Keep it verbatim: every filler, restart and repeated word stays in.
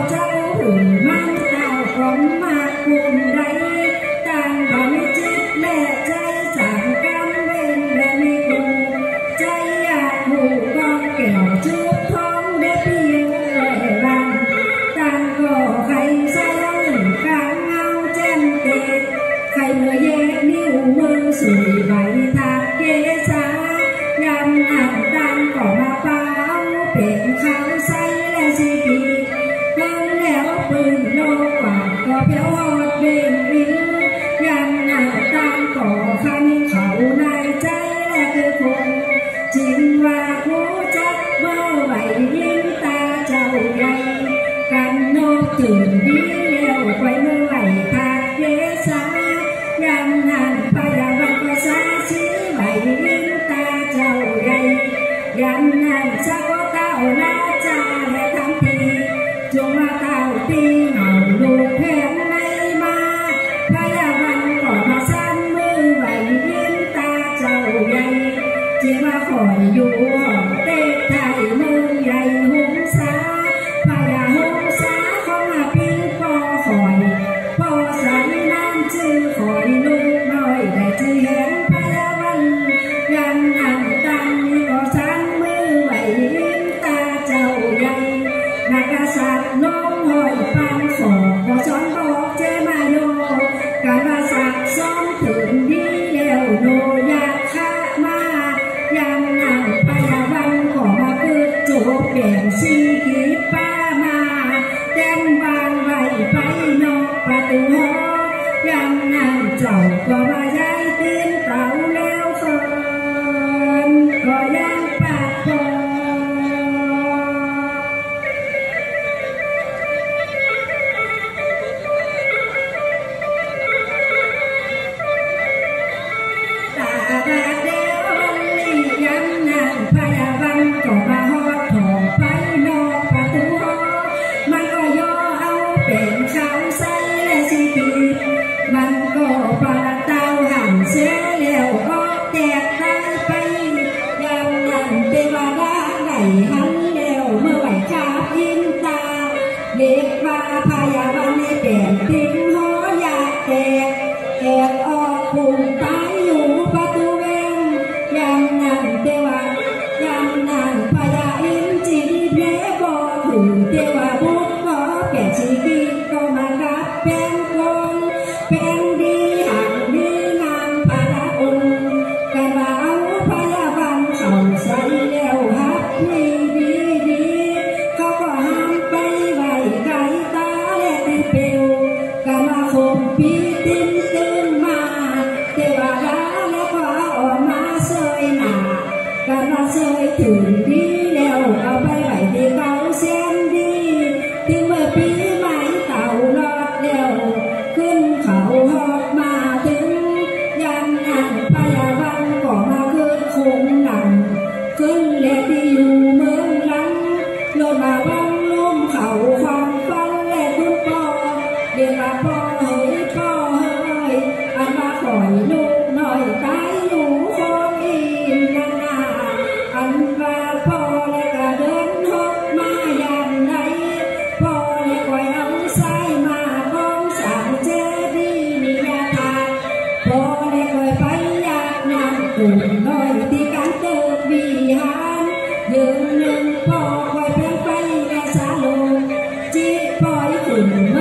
เจ้าหุ่นมันเต่าผมมาคุมไรต่างก็ไม่จิตแม่ใจสั่งกำเว้นและไม่กูใจอยากหูก็แก้วชุบท้องได้เพียงแต่วันต่างก็ใครใส่กลางเงาแจ่มเตะใครเมื่อแยกนิ้วมือสุยใบทาเกษายำหนักต่างก็มาเป่าเป็นเขาใส่และสีดีเพิ่งแล้วปืนโลกกว่าก็เพียวหอดเบ่งวินยำหนักต่างก็คันเขาในใจและคือคนจริงว่าผู้จักเมื่อไหวยิ้มตาเจ้าใหญ่กันนกตื่นดีเลี้ยวไปเมื่อไหวทาเกษายำหนักไปละวันก็สาชีไหวยิ้มตาเจ้าใหญ่ยำหนักเจ้าเต้าหน้าจาและทำทีจงมาเต้าตีเหงาลูกแพงในมาพยาวันก็มาซ้ำมือไหวยิ้มตาเจ้าใหญ่จึงมาคอยอยู่ห้องเต้ไทยมือใหญ่หุ่นสาพยาหุ่นสาของมาพิงปอคอยพอใส่น้ำชื่อคอยลูกน้อยได้ชื่อเห็นพยาวันยังนั่งตั้งก็ซ้ำมือไหวยิ้มตาเจ้าใหญ่นักษัตริย์น้องหอยปันขอก็ช้อนบอกเจมาโยการมาสักซ้อมถึงดีเดียวโนอยากฆ่ามายังนั่งพยาวันก็มาเกิดโจบเปลี่ยนสีกีป้ามาแต้มบานไหวไปนอกประตูหอยังนั่งเจ้าก็มาย้ายเต้นเต่าแล้วคนก็ยังปากพอตาบาดเดียวนี่ยังนั่งพยาวันก็มาหอดถอไปนอกประตูหอมันก็ย่อเอาเป็นเขาใส่และสีกีมันก็ปาเต้าหันเสียแล้วออกแตกตายไปยังนั่งเทวดาไหนหันแล้วเมื่อไหวคาพินตาเด็กว่าพยาวันให้เปลี่ยนทิ้งหอยากแตกแอบออกปุ่มตายอยู่ประตูแวงยังนั่งเทวายังนั่งพยาอินจีเพลบอถึงเทวาบุตรก็แก่ชีวิตก็มากับแพงคนแพงดีหักดีนางพระองค์กระเป๋าพยาวันเขาใส่แล้วฮักดีดีดีเขาก็ห้ามไปไหวไกลตาและไม่เปลวกะมาคมปีติ้นตื่นมาเทวดาแล้วก็ออกมาเสยหน้ากะมาเสยถึงดีแล้วเอาไปไหวดีเขาเส้นดีถึงเมื่อปีใหม่เต่ารอดแล้วขึ้นเขาหอบมาถึงยังนั่งพยาวันก็มาขึ้นคงหนังขึ้นเล็กที่อยู่เมืองหลังโลมาวังลุ่มเขาความฟันและคุณพ่อเดี๋ยวมาพ่อเฮ้ยพ่อเฮ้ยอันมาคอยลูกหน่อยตายอยู่คนอินนานาอันว่าพ่อและก็เดินหกมาอย่างไรพ่อและก็เอาใส่มาบ้องสาวเจดีมียาทาพ่อและก็ไปอยากนำตุ่มน้อยที่การเติบวิหารยืนหนึ่งพ่อคอยเพียงไปและสาลงจิตปล่อยขึ้น